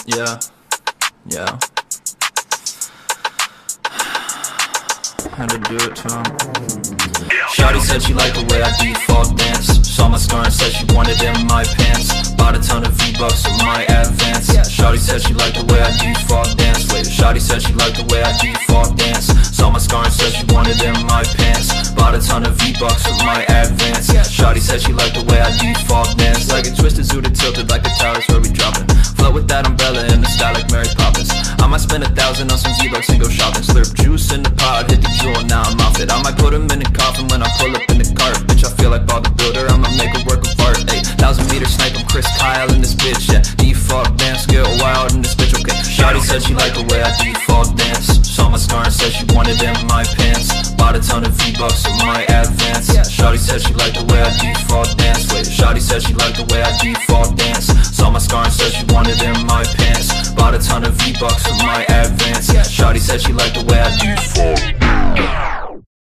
Yeah, yeah. Had to do it to him. Shawty said she liked the way I default dance. Saw my scar and said she wanted it in my pants. Bought a ton of V-Bucks with my advance. Shawty said she liked the way I default dance. Wait, Shawty said she liked the way I default dance. Saw my scar and said she wanted it in my pants. Bought a ton of V-Bucks with my advance. Shawty said she liked the way I default dance. Like a twisted, zooted, tilted like a tower's where we dropping. Float with that umbrella in the style like Mary Poppins. I might spend 1,000 on some V-Bucks and go shopping. Slurp juice in the pot, hit the jewel, now I'm off it. I might put him in the coffin when I pull up in the cart. Bitch, I feel like Bob the Builder, I'ma make a work of art. 1,000 meter snipe, I'm Chris Kyle in this bitch, yeah. Default dance, get wild in this bitch, okay. Shawty said she liked the way I default dance. Saw my scar and said she wanted it in my pants. Bought a ton of V-Bucks with my advance. Shawty said she liked the way I default dance. Wait, Shawty said she liked the way I default dance. Saw my scar and said she wanted it in my pants. Bought a ton of V-Bucks with my advance. Shawty said she liked the way I default.